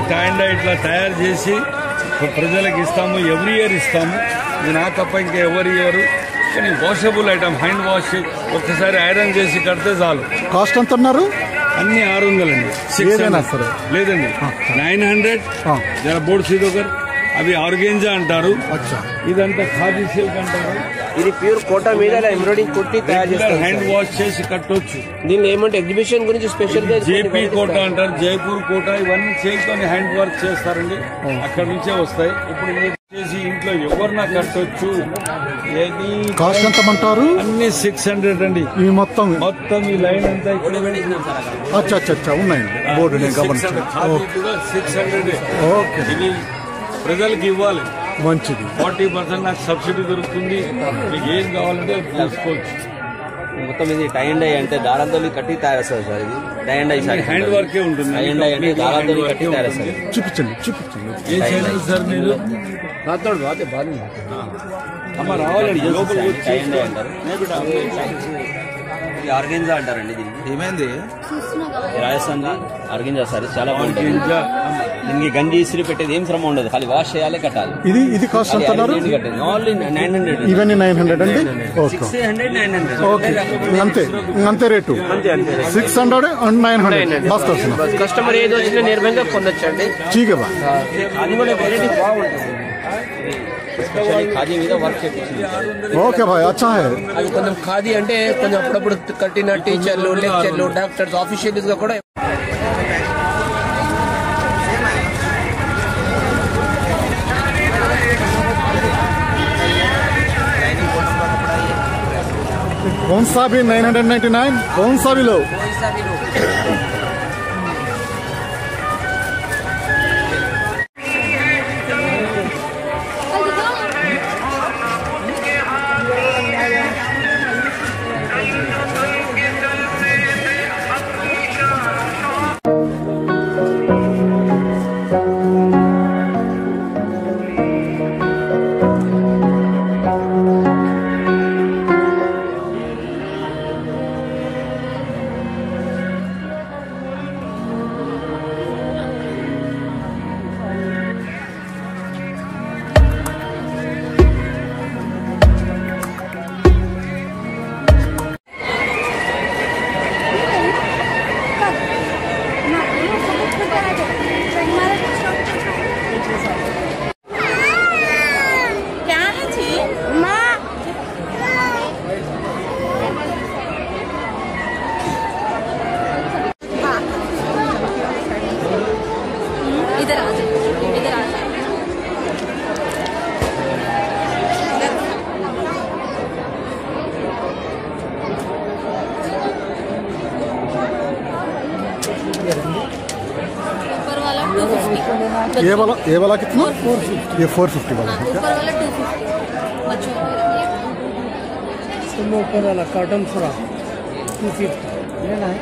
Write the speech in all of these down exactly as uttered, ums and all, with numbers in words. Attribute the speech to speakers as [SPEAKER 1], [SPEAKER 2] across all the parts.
[SPEAKER 1] టైండా ఇట్లా తయారు చేసి ప్రజలకు ఇస్తాము. ఎవ్రీ ఇయర్ ఇస్తాము. ఇది నా తప్ప ఇంకా ఎవరు ఇవ్వరు. కానీ వాషబుల్ ఐటమ్, హ్యాండ్ వాష్, ఒక్కసారి ఐరన్ చేసి కడితే చాలు.
[SPEAKER 2] కాస్ట్ ఎంత అన్నారు?
[SPEAKER 1] అన్ని ఆరు వందలండి. లేదండి నైన్ హండ్రెడ్ జర బోర్డు సీదోకర్. అవి ఆర్గెంజా అంటారు. ఇదంతా ఖాదీ సిల్క్ అంటారు.
[SPEAKER 3] ఇది ప్యూర్ కోటా మీద ఎంబ్రాయిడింగ్ కొట్టి తయారు చేస్తారు.
[SPEAKER 1] హ్యాండ్ వాష్ చేసి కట్టొచ్చు.
[SPEAKER 3] దీన్ని ఏమంటే ఎగ్జిబిషన్ గురించి స్పెషల్ గా
[SPEAKER 1] జేపీ కోట అంటారు, జైపూర్ కోట. ఇవన్నీ చేతితోని హ్యాండ్ వర్క్ చేస్తారండి. అక్కడ నుంచే వస్తాయి. ఇప్పుడు మీరు చేసి ఇంట్లో ఎవరినా కట్టొచ్చు. ఏది
[SPEAKER 2] కాస్ట్ ఎంత అంటారు?
[SPEAKER 1] అన్ని సిక్స్ హండ్రెడ్ అండి.
[SPEAKER 2] ఈ మొత్తం
[SPEAKER 1] మొత్తం ఈ లైన్ అంతా ఇక్కడ
[SPEAKER 2] అచ్చా అచ్చా ఉన్నాయండి. Board
[SPEAKER 1] six hundred.
[SPEAKER 2] ఓకే,
[SPEAKER 1] ఇది ప్రజలకు ఇవ్వాలి.
[SPEAKER 2] మంచిది.
[SPEAKER 1] ఫార్టీ పర్సెంట్ నాకు సబ్సిడీ దొరుకుతుంది. మీకు ఏం కావాలంటే తీసుకోవచ్చు.
[SPEAKER 3] మొత్తం ఇది టై అండ్ డై అంటే దారాలతో కట్టి తయారు చేస్తారు సార్. ఇది టై అండ్ డై
[SPEAKER 1] హ్యాండ్ వర్కే ఉంటుంది.
[SPEAKER 3] టై అండ్ డై అంటే దారాలతో కట్టి తయారు చేస్తారు.
[SPEAKER 2] చూపించండి చూపించండి.
[SPEAKER 1] ఏం చేయాలి సార్ మీరు? అమ్మ రావాలండి లోపల.
[SPEAKER 3] టై అండ్ డై అంటారు. ఇది ఆర్గెంజా అంటారండి. దీనికి
[SPEAKER 4] ఏమైంది?
[SPEAKER 3] Rajasthan organza sir. చాలా బాగుంటుంది. దీనికి గంజి ఇస్త్రీ పెట్టేది ఏం శ్రమ ఉండదు. ఖాళీ వాష్ చేయాలి, కట్టాలి.
[SPEAKER 2] ఇది ఇది కాస్ట్ ఎంత అన్నారు?
[SPEAKER 3] Only nine hundred.
[SPEAKER 2] ఇవన్నీ నైన్ హండ్రెడ్ అండి.
[SPEAKER 3] Six hundred nine hundred.
[SPEAKER 2] Okay, అంతే అంతే రేటు. Six hundred and nine hundred బస్
[SPEAKER 3] కస్టమర్ ఏది వచ్చినా నిర్భయంగా పొందొచ్చండి.
[SPEAKER 2] ठीक है भाई.
[SPEAKER 3] అది కూడా వెరైటీ బాగుంటుంది. ఖాదీ మీద వర్క్ చేయించింది.
[SPEAKER 2] ఓకే భాయ్, అచ్చా హై.
[SPEAKER 3] అది కొంచెం ఖాదీ అంటే కొంచెం అప్పుడప్పుడు కట్టిన టీచర్లు, లెక్చర్లు, డాక్టర్స్, ఆఫీషియల్స్ గా కూడా.
[SPEAKER 2] कौन सा भी नाइन हंड्रेड नाइन्टी नाइन? कौन सा भी लो. ये वाला ये वाला कितना? ये फोर फिफ्टी वाला है क्या?
[SPEAKER 5] ऊपर वाला कॉटन फ्रॉक टू फिफ्टी लेना है।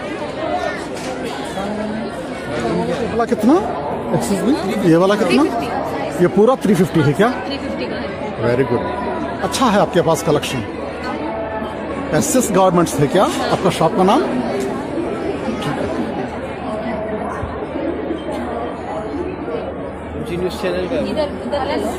[SPEAKER 2] ये वाला कितना? एक्सक्यूज मी, ये वाला कितना? ये पूरा थ्री फिफ्टी है क्या? वेरी गुड, अच्छा है आपके पास कलेक्शन. एस एस गारमेंट्स है क्या आपका शॉप का नाम?
[SPEAKER 3] न्यूज़ चैनल का इधर इधर ले लो.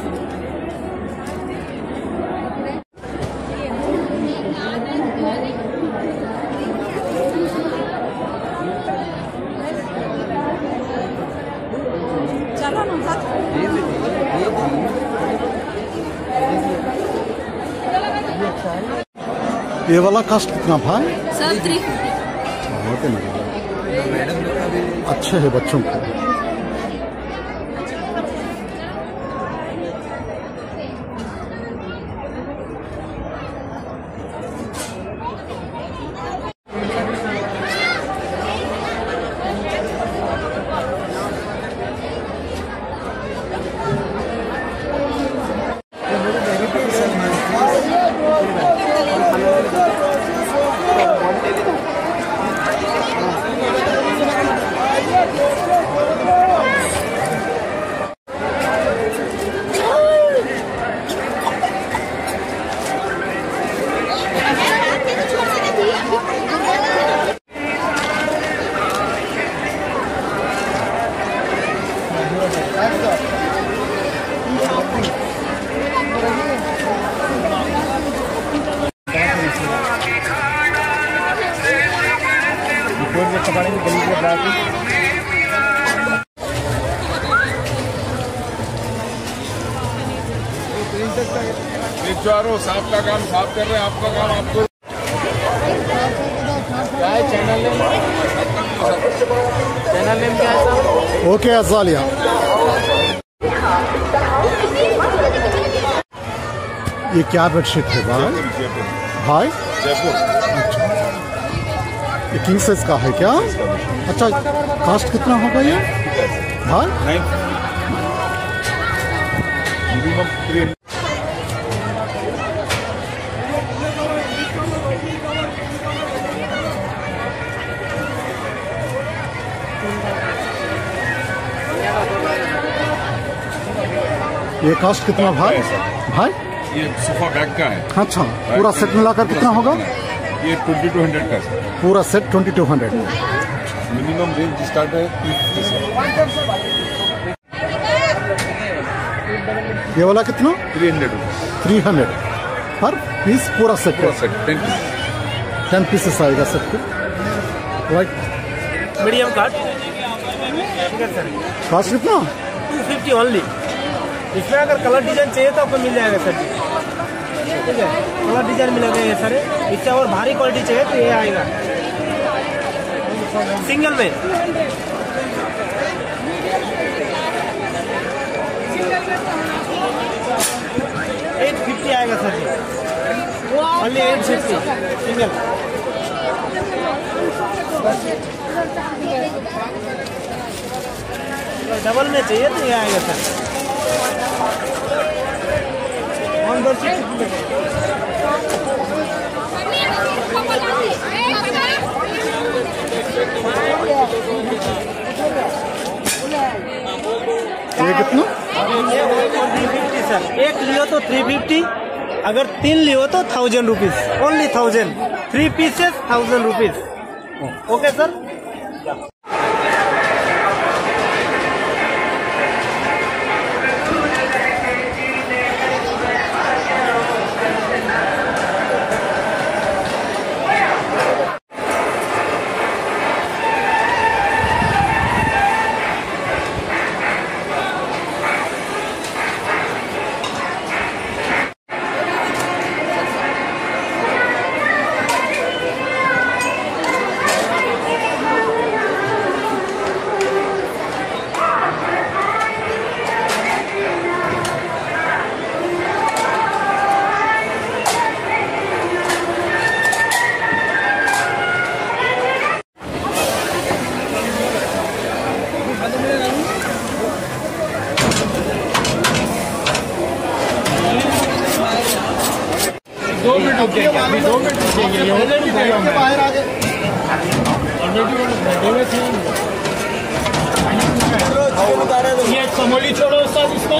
[SPEAKER 3] चलो ना साथ.
[SPEAKER 2] ये वाला कास्ट कितना भाई?
[SPEAKER 6] Sir three fifty.
[SPEAKER 2] Okay madam, अच्छे है बच्चों को.
[SPEAKER 5] पड़ेंगे गली के बाहर।
[SPEAKER 1] बेचारो साहब का काम साफ कर रहे हैं, आपका काम आपको
[SPEAKER 5] चैनल नेम चैनल नेम क्या है साहब?
[SPEAKER 2] Okay Azalea. ये क्या बेडशीट है भाई? भाई
[SPEAKER 1] जयपुर
[SPEAKER 2] ये किंग साइज का है क्या? अच्छा, कास्ट कितना होगा ये भाई?
[SPEAKER 1] मिनिमम थ्री
[SPEAKER 2] ये कास्ट कितना भाई? भाई
[SPEAKER 1] ये सोफा बैग का है।
[SPEAKER 2] अच्छा, पूरा सेट मिलाकर कितना होगा?
[SPEAKER 1] ये ट्वेंटी टू हंड्रेड का है।
[SPEAKER 2] पूरा set twenty two hundred.
[SPEAKER 1] Minimum range start है।
[SPEAKER 2] ये वाला कितना?
[SPEAKER 1] थ्री हंड्रेड
[SPEAKER 2] थ्री हंड्रेड हर पीस पूरा सेट
[SPEAKER 1] पूरा सेट टेन
[SPEAKER 2] टेन पीसेस आएगा सेट पे, राइट?
[SPEAKER 5] मीडियम कार्ड
[SPEAKER 2] कास्ट कितना?
[SPEAKER 5] Two fifty only. इसमें अगर कलर डिजाइन चाहिए तो आपको मिल जाएगा सर जी, ठीक है, कलर डिजाइन मिलेगा ये सर। इससे और भारी क्वालिटी चाहिए तो ये आएगा सिंगल में। एट फिफ्टी आएगा सर जी, only eight fifty single. Double में चाहिए तो ये आएगा सर। ऑन दो सीट
[SPEAKER 2] ये कितना?
[SPEAKER 5] Three fifty sir. एक लियो तो थ्री फिफ्टी, अगर तीन लियो तो thousand rupees, only thousand. Three pieces thousand rupees. Okay sir.
[SPEAKER 1] दो मिनट रुक जाएंगे, अभी दो मिनट रुक जाएंगे।
[SPEAKER 2] बाहर आ गए।
[SPEAKER 5] ये समोली छोड़ो सर इसको।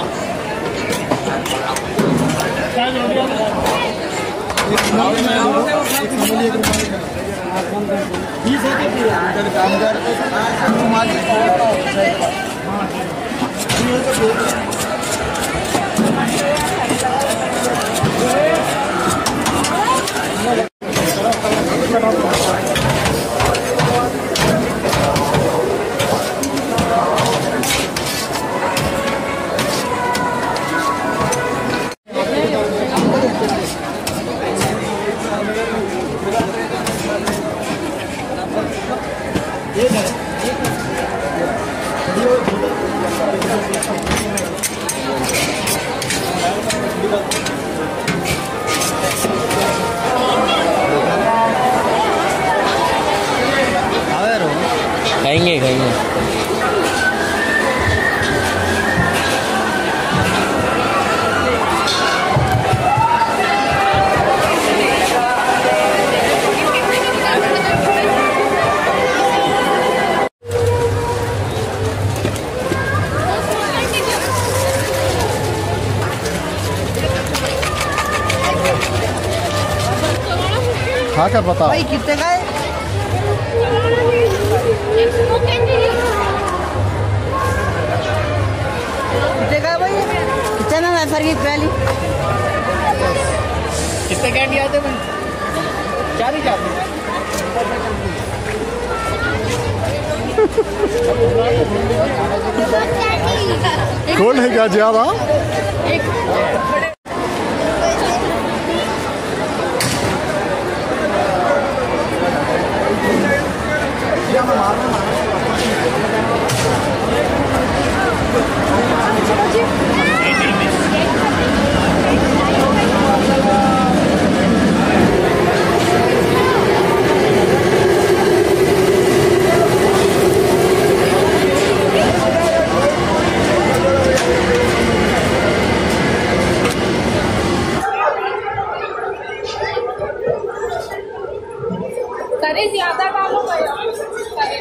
[SPEAKER 3] खाएंगे खाएंगे
[SPEAKER 2] खा कर बताओ
[SPEAKER 4] भाई कितने का है? कितने का है भाई? कितना है सर की पहली?
[SPEAKER 5] कितने कैंडी आते हैं? चार ही जाते हैं।
[SPEAKER 2] कोल्ड है क्या ज्यादा?
[SPEAKER 6] करे ज्यादा डालो करे।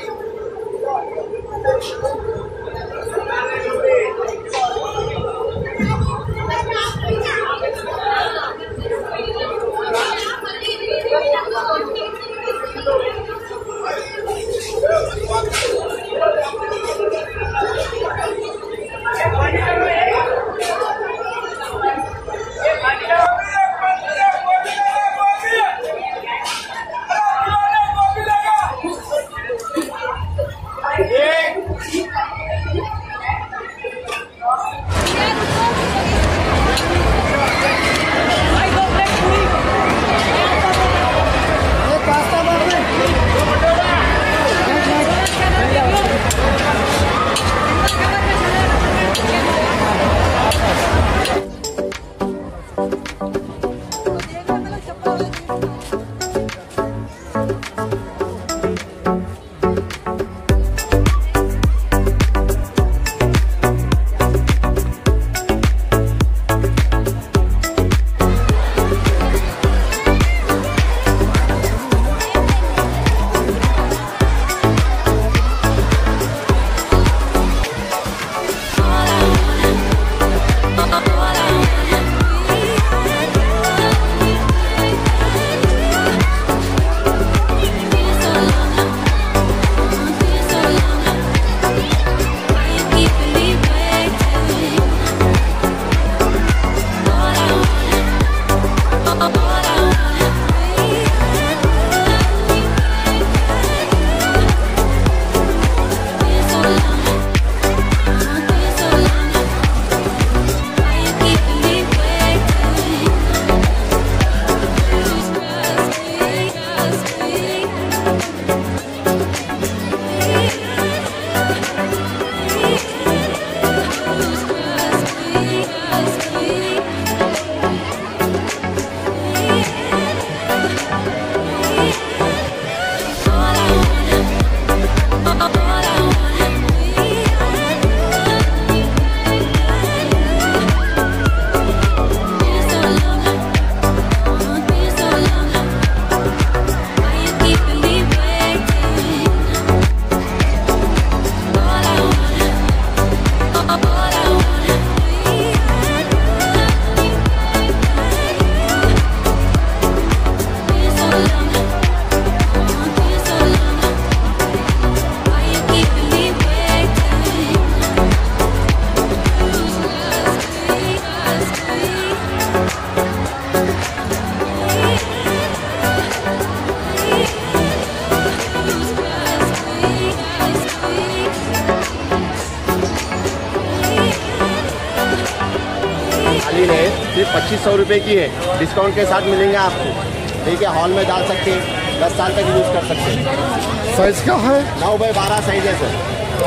[SPEAKER 7] सिर्फ पच्चीस सौ रुपये की है, डिस्काउंट के साथ मिलेंगे आपको। ठीक है, हॉल में डाल सकते हैं, दस साल तक यूज़ कर सकते हैं।
[SPEAKER 2] साइज क्या है?
[SPEAKER 7] नौ बाई बारह साइज है sir,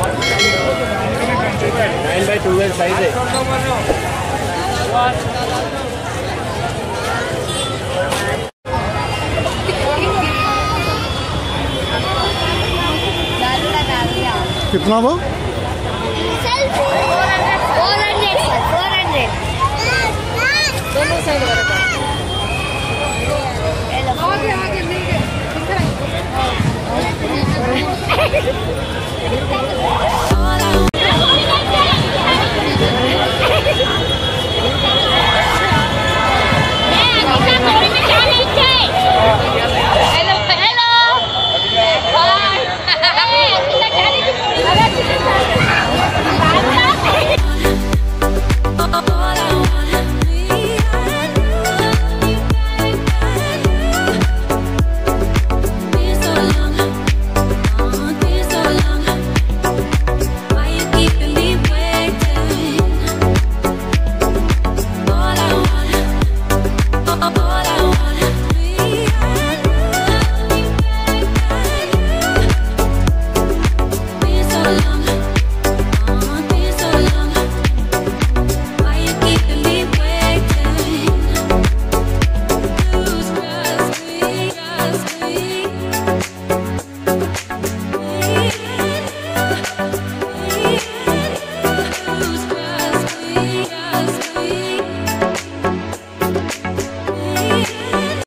[SPEAKER 7] nine by twelve size है।
[SPEAKER 2] कितना वो?
[SPEAKER 6] दोनों साइड